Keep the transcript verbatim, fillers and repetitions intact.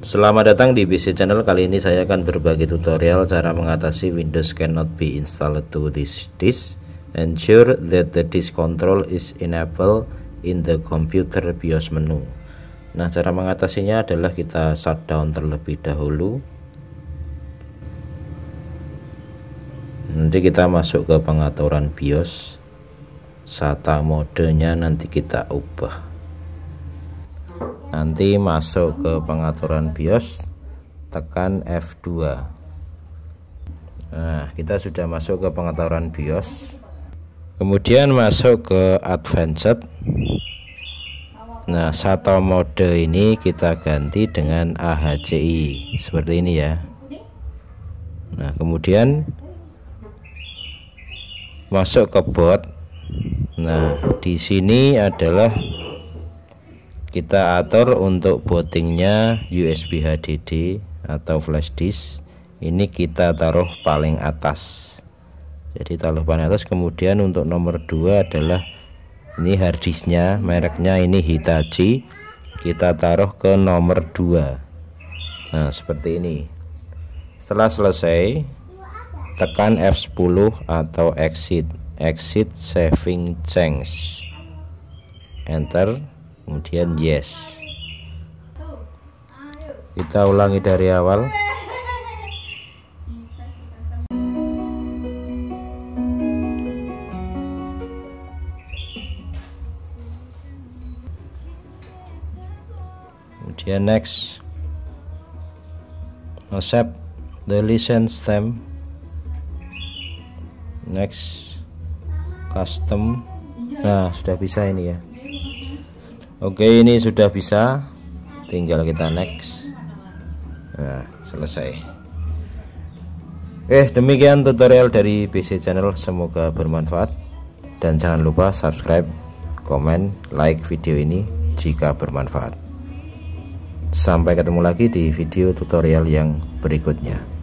Selamat datang di B C Channel. Kali ini saya akan berbagi tutorial cara mengatasi Windows cannot be installed to this disk. Ensure that the disk control is enabled in the computer BIOS menu. Nah, cara mengatasinya adalah kita shutdown terlebih dahulu. Nanti kita masuk ke pengaturan BIOS. SATA modenya nanti kita ubah. Nanti masuk ke pengaturan BIOS, tekan F dua. Nah, kita sudah masuk ke pengaturan BIOS. Kemudian masuk ke Advanced. Nah, SATA mode ini kita ganti dengan A H C I seperti ini ya. Nah, kemudian masuk ke boot. Nah, di sini adalah kita atur untuk bootingnya U S B H D D atau flash disk. Ini kita taruh paling atas, jadi taruh paling atas. Kemudian untuk nomor dua adalah ini harddisknya, mereknya ini Hitachi, kita taruh ke nomor dua. Nah, seperti ini. Setelah selesai, tekan F sepuluh atau exit exit saving change, enter, kemudian yes. Kita ulangi dari awal. Kemudian next, accept the license stamp. Next, custom. Nah, sudah bisa ini ya. Oke, ini sudah bisa, tinggal kita next. Nah, selesai. Eh, demikian tutorial dari B C Channel, semoga bermanfaat. Dan jangan lupa subscribe, komen, like video ini jika bermanfaat. Sampai ketemu lagi di video tutorial yang berikutnya.